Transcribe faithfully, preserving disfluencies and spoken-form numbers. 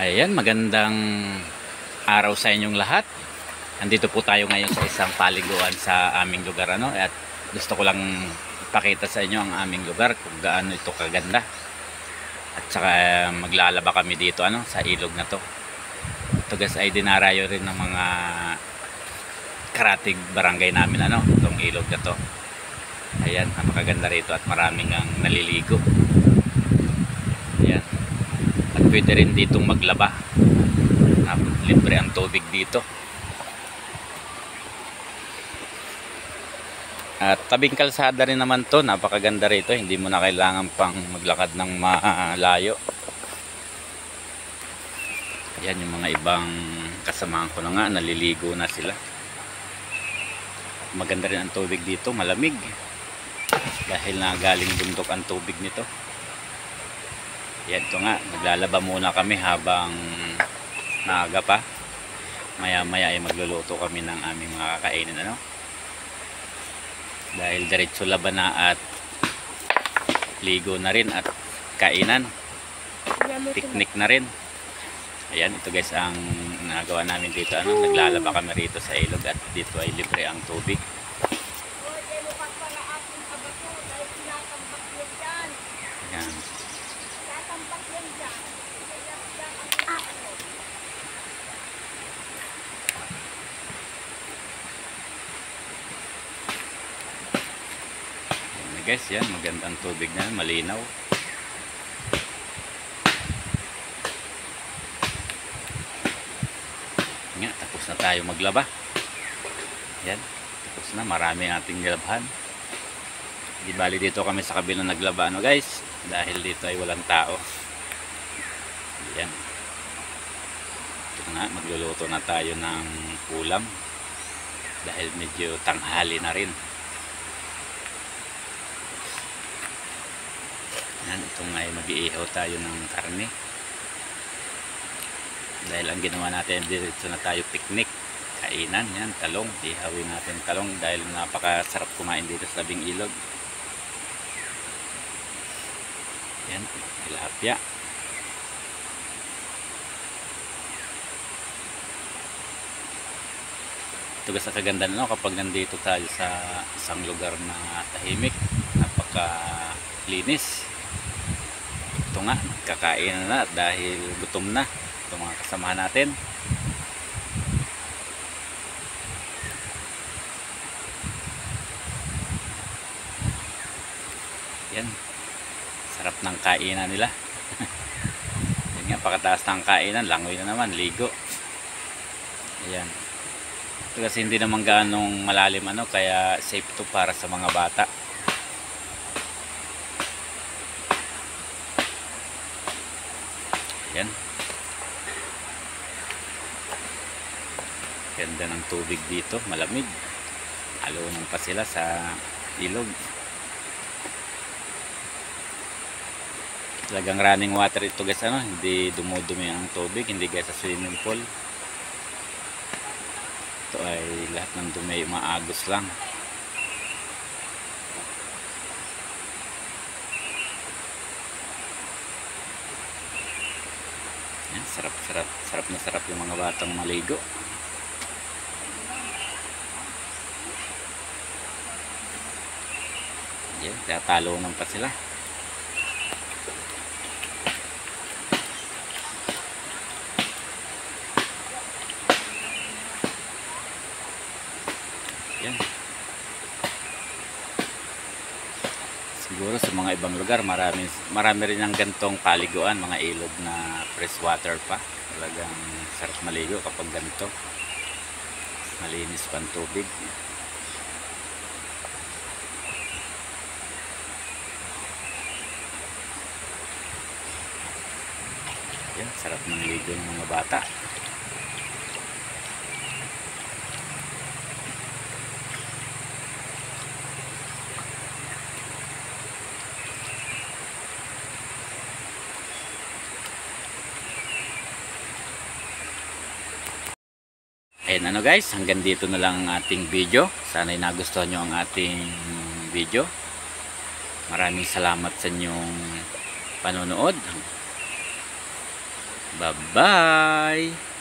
Ayan, magandang araw sa inyong lahat. Andito po tayo ngayon sa isang paliguan sa aming lugar, ano, at gusto ko lang ipakita sa inyo ang aming lugar kung gaano ito kaganda. At saka maglalaba kami dito, ano, sa ilog na to. Ito guys ay dinarayo rin ng mga karatig barangay namin, ano, itong ilog na to. Ayan, napakaganda rito at maraming ang naliligo. Ayan. At pwede rin ditong maglaba. Libre ang tubig dito. At tabing kalsada rin naman to, napakaganda rito, hindi mo na kailangan pang maglakad ng malayo. Yan yung mga ibang kasamahan ko na nga, naliligo na sila. Maganda rin ang tubig dito, malamig. Dahil na galing bundok ang tubig nito. Yan, ito nga, naglalaba muna kami habang maaga pa. Maya maya ay magluluto kami ng aming mga kakainin, ano. Dahil diretso laban na at ligo na rin at kainan, picnic na rin. Ayan, ito guys ang nagawa namin dito, ano, naglalaba kami rito sa ilog at dito ay libre ang tubig. Ayan. Guys, yan, magandang tubig na, malinaw. Nga, tapos na tayo maglaba. Yan, tapos na, marami ating nilabhan. Di bali dito kami sa kabilang naglaba, ano guys, dahil dito ay walang tao. Yan. Ito na, magluluto na tayo ng ulam dahil medyo tanghali na rin. Yan, ito nga ay mag-iihaw tayo ng karne. Dahil ang ginawa natin, dito na tayo picnic, kainan, yan, talong. Ihawin natin talong dahil napakasarap kumain dito sa tabing ilog. Yan, tilapia. Ito guys, ang kaganda na, no, kapag nandito tayo sa isang lugar na tahimik, napakalinis. Ito nga, kakain na dahil gutom na itong mga kasamahan natin. Yan, sarap ng kainan nila. Yan nga, pakataas ng kainan, langoy na naman, ligo. Ayan. Ito kasi hindi naman gaanong malalim, ano, kaya safe to para sa mga bata. Yan. Ganda ng tubig dito, malamig. Alunan pa sila sa ilog. Talagang running water ito guys, ano, hindi dumudumi ang tubig, hindi guys sa swimming pool. Ito ay lahat ng dumi maagos lang. Yan, sarap sarap sarap na sarap yung mga batang maligo. Yan, tatalunan pa sila. Yan. Siguro sa mga ibang lugar marami, marami rin ang gantong paliguan, mga ilog na fresh water pa. Talagang sarap maligo kapag ganito, malinis pa ang tubig. Yan, sarap ng ligo ng mga bata. Ayan, ano guys, hanggang dito na lang ang ating video. Sana'y nagustuhan nyo ang ating video. Maraming salamat sa inyong panonood. Bye-bye!